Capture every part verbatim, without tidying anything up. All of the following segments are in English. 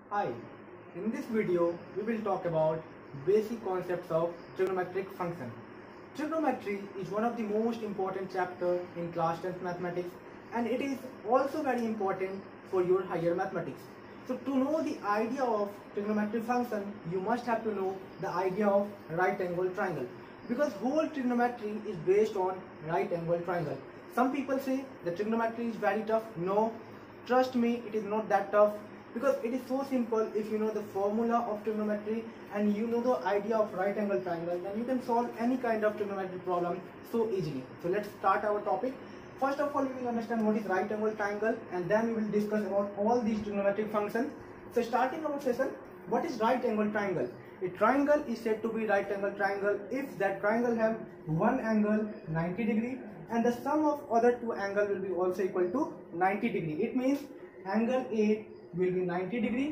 Hi, in this video we will talk about basic concepts of trigonometric function. Trigonometry is one of the most important chapters in class tenth mathematics, and it is also very important for your higher mathematics. So to know the idea of trigonometric function, you must have to know the idea of right angle triangle, because whole trigonometry is based on right angle triangle. Some people say the trigonometry is very tough. No, trust me, it is not that tough, because it is so simple. If you know the formula of trigonometry and you know the idea of right angle triangle, then you can solve any kind of trigonometry problem so easily. So let's start our topic. First of all, we will understand what is right angle triangle, and then we will discuss about all these trigonometric functions. So starting our session, what is right angle triangle? A triangle is said to be right angle triangle if that triangle have one angle ninety degree and the sum of other two angle will be also equal to ninety degree. It means angle A will be ninety degree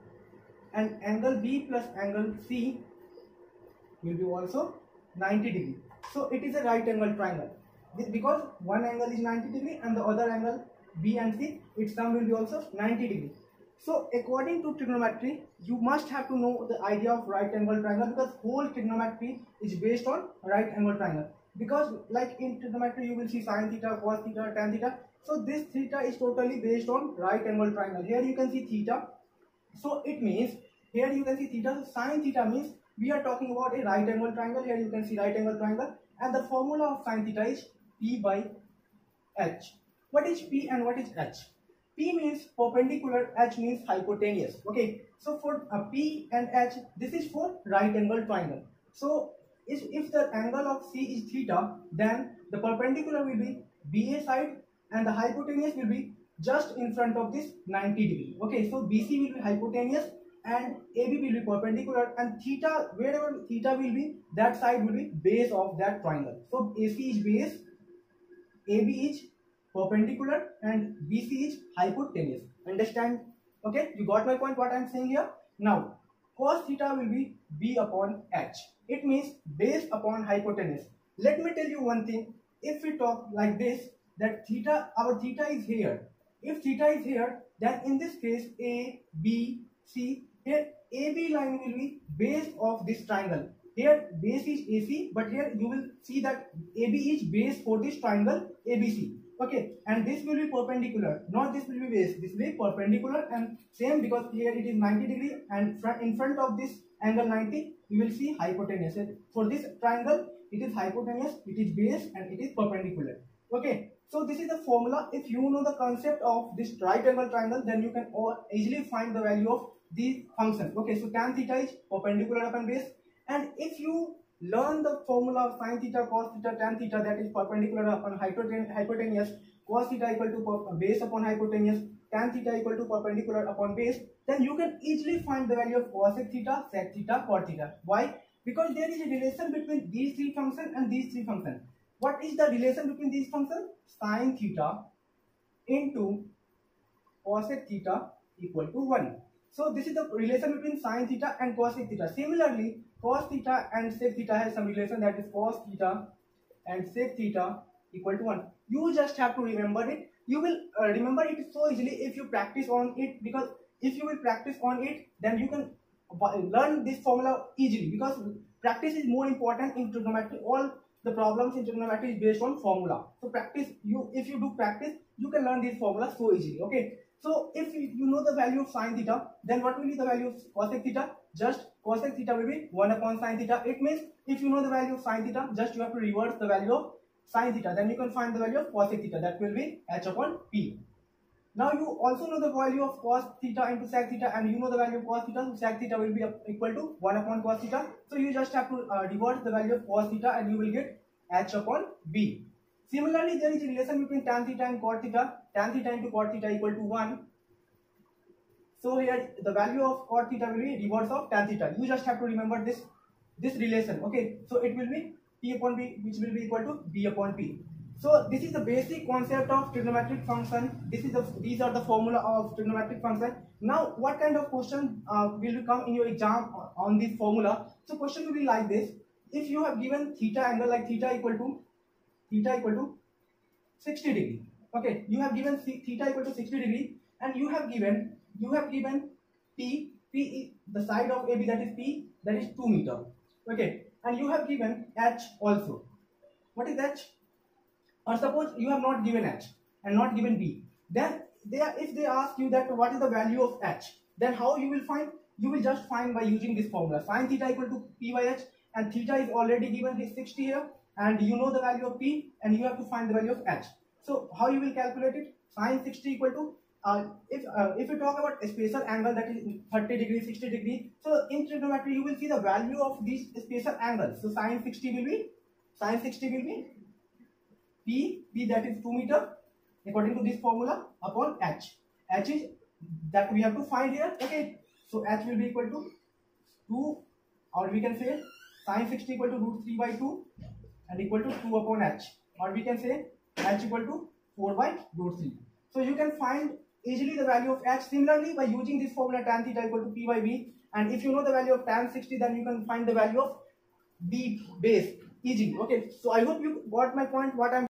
and angle B plus angle C will be also ninety degree. So it is a right angle triangle because one angle is ninety degree and the other angle B and C, its sum will be also ninety degree. So according to trigonometry, you must have to know the idea of right angle triangle, because whole trigonometry is based on right angle triangle. Because like in trigonometry you will see sine theta, cos theta, tan theta. So this theta is totally based on right angle triangle. Here you can see theta. So it means here you can see theta. So sine theta means we are talking about a right angle triangle. Here you can see right angle triangle, and the formula of sine theta is P by H. What is P and what is H? P means perpendicular, H means hypotenuse. Okay, so for uh, P and H, this is for right angle triangle. So if, if the angle of C is theta, then the perpendicular will be B A side and the hypotenuse will be just in front of this ninety degree. Okay, so B C will be hypotenuse and A B will be perpendicular, and theta, wherever theta will be, that side will be base of that triangle. So A C is base, A B is perpendicular, and B C is hypotenuse. Understand? Okay, you got my point what I am saying here? Now cos theta will be B upon H. It means base upon hypotenuse. Let me tell you one thing. If we talk like this, that theta, our theta is here. If theta is here, then in this case A, B, C, here A B line will be base of this triangle. Here base is A C, but here you will see that A B is base for this triangle A B C. Okay, and this will be perpendicular, not this will be base, this will be perpendicular, and same because here it is ninety degree and in front of this angle ninety you will see hypotenuse. For this triangle it is hypotenuse, it is base, and it is perpendicular. Okay, so this is the formula. If you know the concept of this right angle triangle, then you can easily find the value of the function. Okay, so tan theta is perpendicular upon base, and if you learn the formula of sine theta, cos theta, tan theta, that is perpendicular upon hypotenuse, cos theta equal to base upon hypotenuse, tan theta equal to perpendicular upon base, then you can easily find the value of cosec theta, sec theta, cot theta. Why? Because there is a relation between these three functions and these three functions. What is the relation between these functions? Sine theta into cosec theta equal to one. So this is the relation between sine theta and cosec theta. Similarly, cos theta and sec theta has some relation, that is cos theta and sec theta equal to one. You just have to remember it. You will uh, remember it so easily if you practice on it, because if you will practice on it, then you can learn this formula easily, because practice is more important in trigonometry. All the problems in trigonometry is based on formula. So practice, you if you do practice, you can learn this formula so easily. Okay, so if you, you know the value of sine theta, then what will be the value of cosec theta? Just cosec theta will be one upon sine theta. It means if you know the value of sine theta, just you have to reverse the value of sine theta, then you can find the value of cosec theta, that will be H upon P. Now you also know the value of cos theta into sec theta, and you know the value of cos theta, so sec theta will be equal to one upon cos theta. So you just have to uh, reverse the value of cos theta and you will get H upon B. Similarly, there is a relation between tan theta and cot theta. Tan theta into cot theta equal to one. So here the value of cot theta will be reverse of tan theta. You just have to remember this this relation. Okay, so it will be P upon B, which will be equal to B upon P. So this is the basic concept of trigonometric function. This is the these are the formula of trigonometric function. Now what kind of question uh, will come in your exam on this formula? So question will be like this. If you have given theta angle like theta equal to theta equal to sixty degree. Okay, you have given theta equal to sixty degree, and you have given you have given P, P is the side of A B, that is P, that is two meter. Okay, and you have given H also. What is H? Or suppose you have not given H and not given B. Then they are, if they ask you that what is the value of H, then how you will find? You will just find by using this formula. Sin theta equal to P by H, and theta is already given is sixty here, and you know the value of P, and you have to find the value of H. So how you will calculate it? Sin sixty equal to uh, if uh, if you talk about a spacer angle, that is thirty degree, sixty degree. So in trigonometry you will see the value of these spacer angles. So sin sixty will be sin sixty will be P, P that is two meter according to this formula upon H. H is that we have to find here. Okay, so H will be equal to two, or we can say sin sixty equal to root three by two and equal to two upon H, or we can say H equal to four by root three. So you can find easily the value of H similarly by using this formula tan theta equal to P by B, and if you know the value of tan sixty, then you can find the value of B base easily. Okay, so I hope you got my point, what I'm